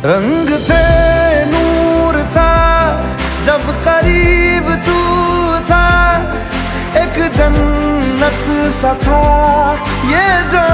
रंग थे, नूर था, जब करीब तू था, एक जन्नत सा था ये जो